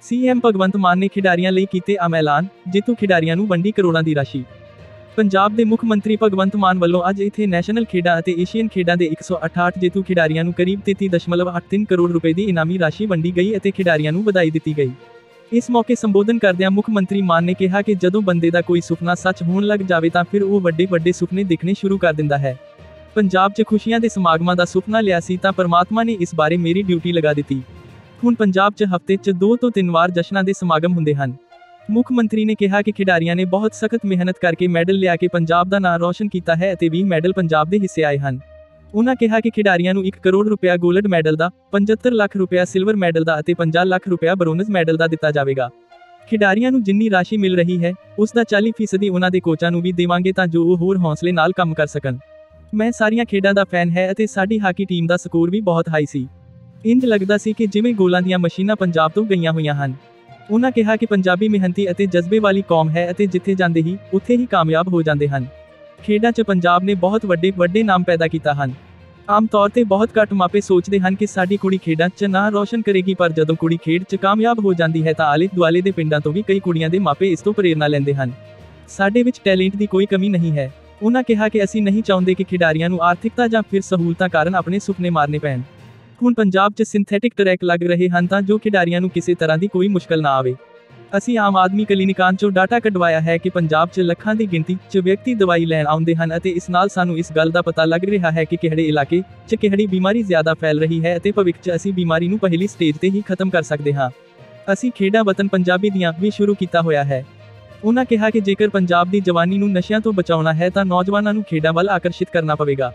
CM Bhagwant Mann ਨੇ ਖਿਡਾਰੀਆਂ ਲਈ ਕੀਤੇ ਆਮ ਐਲਾਨ, ਜੇਤੂ ਖਿਡਾਰੀਆਂ ਨੂੰ ਵੰਡੀ ਕਰੋੜਾਂ ਦੀ ਰਾਸ਼ੀ। ਪੰਜਾਬ ਦੇ ਮੁੱਖ ਮੰਤਰੀ ਭਗਵੰਤ ਮਾਨ ਵੱਲੋਂ ਅੱਜ ਇੱਥੇ ਨੈਸ਼ਨਲ ਖੇਡਾਂ ਅਤੇ ਏਸ਼ੀਅਨ ਖੇਡਾਂ ਦੇ 168 ਜੇਤੂ ਖਿਡਾਰੀਆਂ ਨੂੰ ਕਰੀਬ 33.83 ਕਰੋੜ ਰੁਪਏ ਦੀ ਇਨਾਮੀ ਰਾਸ਼ੀ ਵੰਡੀ ਗਈ ਅਤੇ ਖਿਡਾਰੀਆਂ ਨੂੰ ਵਧਾਈ ਦਿੱਤੀ ਗਈ। ਇਸ ਮੌਕੇ ਸੰਬੋਧਨ ਕਰਦਿਆਂ ਮੁੱਖ ਮੰਤਰੀ ਮਾਨ ਨੇ ਕਿਹਾ ਕਿ ਜਦੋਂ ਬੰਦੇ ਦਾ ਕੋਈ ਸੁਪਨਾ ਸੱਚ ਹੋਣ ਲੱਗ ਜਾਵੇ ਤਾਂ ਫਿਰ ਉਹ ਵੱਡੇ ਸੁਪਨੇ ਦੇਖਣੇ ਸ਼ੁਰੂ ਕਰ ਦਿੰਦਾ ਹੈ। ਪੰਜਾਬ 'ਚ ਖੁਸ਼ੀਆਂ ਦੇ ਸਮਾਗਮਾਂ ਦਾ ਸੁਪਨਾ ਲਿਆ ਸੀ ਤਾਂ ਪਰਮਾਤਮਾ ਨੇ ਇਸ ਬਾਰੇ ਮੇਰੀ ਡਿਊਟੀ ਲਗਾ ਦਿੱਤੀ। ਹੁਣ ਪੰਜਾਬ 'ਚ ਹਫ਼ਤੇ 'ਚ 2 ਤੋਂ 3 ਵਾਰ ਜਸ਼ਨਾਂ ਦੇ ਸਮਾਗਮ ਹੁੰਦੇ ਹਨ। ਮੁੱਖ ਮੰਤਰੀ ਨੇ ਕਿਹਾ ਕਿ ਖਿਡਾਰੀਆਂ ਨੇ ਬਹੁਤ ਸਖਤ ਮਿਹਨਤ ਕਰਕੇ ਮੈਡਲ ਲਿਆ ਕੇ ਪੰਜਾਬ ਦਾ ਨਾਂ ਰੌਸ਼ਨ ਕੀਤਾ ਹੈ ਅਤੇ 20 ਮੈਡਲ ਪੰਜਾਬ ਦੇ ਹਿੱਸੇ ਆਏ ਹਨ। ਉਨ੍ਹਾਂ ਕਿਹਾ ਕਿ ਖਿਡਾਰੀਆਂ ਨੂੰ 1 ਕਰੋੜ ਰੁਪਇਆ ਗੋਲਡ ਮੈਡਲ ਦਾ, 75 ਲੱਖ ਰੁਪਇਆ ਸਿਲਵਰ ਮੈਡਲ ਦਾ ਅਤੇ 50 ਲੱਖ ਰੁਪਇਆ ਬ੍ਰੋਂਜ਼ ਮੈਡਲ ਦਾ ਦਿੱਤਾ ਜਾਵੇਗਾ। ਖਿਡਾਰੀਆਂ ਨੂੰ ਜਿੰਨੀ ਰਾਸ਼ੀ ਮਿਲ ਰਹੀ ਹੈ, ਉਸ ਦਾ 40% ਉਨ੍ਹਾਂ ਦੇ ਕੋਚਾਂ ਨੂੰ ਵੀ ਦੇਵਾਂਗੇ ਤਾਂ ਜੋ ਉਹ ਹੋਰ ਹੌਸਲੇ ਨਾਲ ਕੰਮ ਕਰ ਸਕਣ। ਮੈਂ ਸਾਰੀਆਂ ਖੇਡਾਂ ਦਾ ਫੈਨ ਹੈ ਅਤੇ ਸਾਡੀ ਹਾਕੀ ਟੀਮ ਦਾ ਸਕੋਰ ਵੀ ਬਹੁਤ ਹਾਈ ਸੀ। ਇੰਜ ਲੱਗਦਾ ਸੀ ਕਿ ਜਿਵੇਂ ਗੋਲਾਂ ਦੀਆਂ ਮਸ਼ੀਨਾਂ ਪੰਜਾਬ ਤੋਂ ਗਈਆਂ ਹੋਈਆਂ ਹਨ। ਉਨ੍ਹਾਂ ਕਿਹਾ ਕਿ ਪੰਜਾਬੀ ਮਿਹਨਤੀ ਅਤੇ ਜਜ਼ਬੇ ਵਾਲੀ ਕੌਮ ਹੈ ਅਤੇ ਜਿੱਥੇ ਜਾਂਦੇ ਹੀ, ਉੱਥੇ ਹੀ ਕਾਮਯਾਬ ਹੋ ਜਾਂਦੇ ਹਨ। ਖੇਡਾਂ 'ਚ ਪੰਜਾਬ ਨੇ ਬਹੁਤ ਵੱਡੇ ਨਾਮ ਪੈਦਾ ਕੀਤਾ ਹਨ। ਆਮ ਤੌਰ ਤੇ ਬਹੁਤ ਘੱਟ ਮਾਪੇ ਸੋਚਦੇ ਹਨ ਕਿ ਸਾਡੀ ਕੁੜੀ ਖੇਡਾਂ 'ਚ ਨਾਂ ਰੌਸ਼ਨ ਕਰੇਗੀ, ਪਰ ਜਦੋਂ ਕੁੜੀ ਖੇਡ 'ਚ ਕਾਮਯਾਬ ਹੋ ਜਾਂਦੀ ਹੈ ਤਾਂ ਆਲੇ ਦੁਆਲੇ ਦੇ ਪਿੰਡਾਂ ਤੋਂ ਵੀ ਕਈ ਕੁੜੀਆਂ ਦੇ ਮਾਪੇ ਇਸ ਤੋਂ ਪ੍ਰੇਰਨਾ ਲੈਂਦੇ ਹਨ। ਸਾਡੇ ਵਿੱਚ ਟੈਲੈਂਟ ਦੀ ਕੋਈ ਕਮੀ ਨਹੀਂ ਹੈ। ਉਨ੍ਹਾਂ ਕਿਹਾ ਕਿ ਅਸੀਂ ਨਹੀਂ ਚਾਹੁੰਦੇ ਕਿ ਖਿਡਾਰੀਆਂ ਨੂੰ ਆਰਥਿਕਤਾ ਜਾਂ ਫਿਰ ਸਹੂਲਤਾਂ ਕਾਰਨ ਆਪਣੇ ਸੁਪਨੇ ਮਾਰਨੇ ਪੈਣ। ਹੁਣ ਪੰਜਾਬ 'ਚ ਸਿੰਥੈਟਿਕ ਟਰੈਕ ਲੱਗ ਰਹੇ ਹਨ ਤਾਂ ਜੋ ਖਿਡਾਰੀਆਂ ਨੂੰ ਕਿਸੇ ਤਰ੍ਹਾਂ ਦੀ ਕੋਈ ਮੁਸ਼ਕਲ ਨਾ ਆਵੇ। ਅਸੀਂ ਆਮ ਆਦਮੀ ਕਲੀਨਿਕਾਂ 'ਚੋਂ ਡਾਟਾ ਕਢਵਾਇਆ ਹੈ ਕਿ ਪੰਜਾਬ 'ਚ ਲੱਖਾਂ ਦੀ ਗਿਣਤੀ 'ਚ ਵਿਅਕਤੀ ਦਵਾਈ ਲੈਣ ਆਉਂਦੇ ਹਨ ਅਤੇ ਇਸ ਨਾਲ ਸਾਨੂੰ ਇਸ ਗੱਲ ਦਾ ਪਤਾ ਲੱਗ ਰਿਹਾ ਹੈ ਕਿ ਕਿਹੜੇ ਇਲਾਕੇ 'ਚ ਕਿਹੜੀ ਬਿਮਾਰੀ ਜ਼ਿਆਦਾ ਫੈਲ ਰਹੀ ਹੈ ਅਤੇ ਭਵਿੱਖ 'ਚ ਅਸੀਂ ਬਿਮਾਰੀ ਨੂੰ ਪਹਿਲੀ ਸਟੇਜ ਤੇ ਹੀ ਖਤਮ ਕਰ ਸਕਦੇ ਹਾਂ। ਅਸੀਂ ਖੇਡਾਂ ਵਤਨ ਪੰਜਾਬੀ ਦੀਆਂ ਵੀ ਸ਼ੁਰੂ ਕੀਤਾ ਹੋਇਆ ਹੈ। ਉਨ੍ਹਾਂ ਕਿਹਾ ਕਿ ਜੇਕਰ ਪੰਜਾਬ ਦੀ ਜਵਾਨੀ ਨੂੰ ਨਸ਼ਿਆਂ ਤੋਂ ਬਚਾਉਣਾ ਹੈ ਤਾਂ ਨੌਜਵਾਨਾਂ ਨੂੰ ਖੇਡਾਂ ਵੱਲ ਆਕਰਸ਼ਿਤ ਕਰਨਾ ਪਵੇਗਾ।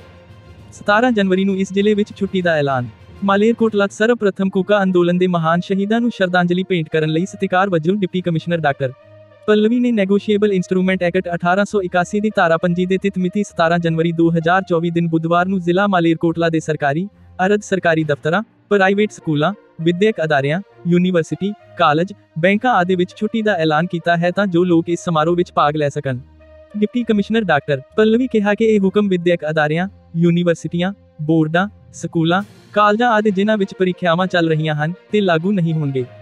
17 ਜਨਵਰੀ ਨੂੰ ਇਸ ਜ਼ਿਲ੍ਹੇ ਵਿੱਚ ਛੁੱਟੀ ਦਾ ਐਲਾਨ। ਮਾਲੇਰਕੋਟਲਾ ਸਰਵਪ੍ਰਥਮ ਕੂਕਾ ਅੰਦੋਲਨ ਦੇ ਮਹਾਨ ਸ਼ਹੀਦਾਂ ਨੂੰ ਸ਼ਰਧਾਂਜਲੀ ਭੇਂਟ ਕਰਨ ਲਈ ਸਤਿਕਾਰ ਵਜੋਂ ਡਿਪਟੀ ਕਮਿਸ਼ਨਰ ਡਾਕਟਰ ਪੱਲਵੀ ਨੇ ਨੈਗੋਸ਼ੀਏਬਲ ਇੰਸਟਰੂਮੈਂਟ ਐਕਟ 1881 ਦੀ ਧਾਰਾ 25 ਦੇ ਤਹਿਤ ਮਿਤੀ 17 ਜਨਵਰੀ 2024 ਦਿਨ ਬੁੱਧਵਾਰ ਨੂੰ ਜ਼ਿਲ੍ਹਾ ਮਾਲੇਰਕੋਟਲਾ ਦੇ ਸਰਕਾਰੀ, ਅਰਧ ਸਰਕਾਰੀ ਦਫ਼ਤਰਾਂ, ਪ੍ਰਾਈਵੇਟ ਸਕੂਲਾਂ, ਵਿਦਿਅਕ ਅਦਾਰਿਆਂ, ਯੂਨੀਵਰਸਿਟੀ, ਕਾਲਜ, ਬੈਂਕਾਂ ਆਦਿ ਵਿੱਚ ਛੁੱਟੀ ਦਾ ਐਲਾਨ ਕੀਤਾ ਹੈ ਤਾਂ ਜੋ ਲੋਕ ਇਸ ਸਮਾਰੋਹ ਵਿੱਚ ਭਾਗ ਲੈ ਸਕਣ। ਡਿਪਟੀ ਕਮਿਸ਼ਨਰ ਡਾਕਟਰ ਪੱਲਵੀ ਕਿਹਾ ਕਿ ਇਹ ਹੁਕਮ ਵਿਦਿਅਕ ਅਦਾਰਿਆਂ, ਯੂਨੀਵਰਸਿਟੀਆਂ, ਬੋਰਡਾਂ, ਸਕੂਲਾਂ, ਕਾਲਜਾਂ ਆਦਿ ਜਿਨ੍ਹਾਂ ਵਿੱਚ ਪ੍ਰੀਖਿਆਵਾਂ ਚੱਲ ਰਹੀਆਂ ਹਨ, ਤੇ ਲਾਗੂ ਨਹੀਂ ਹੋਣਗੇ।